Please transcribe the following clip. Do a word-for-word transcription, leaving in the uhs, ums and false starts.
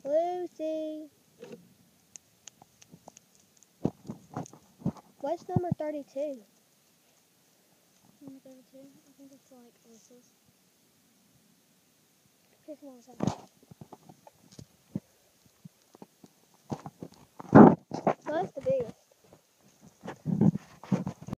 Lucy. What's number thirty-two? Number thirty-two? I think it's like Alyssa's. Here's one second.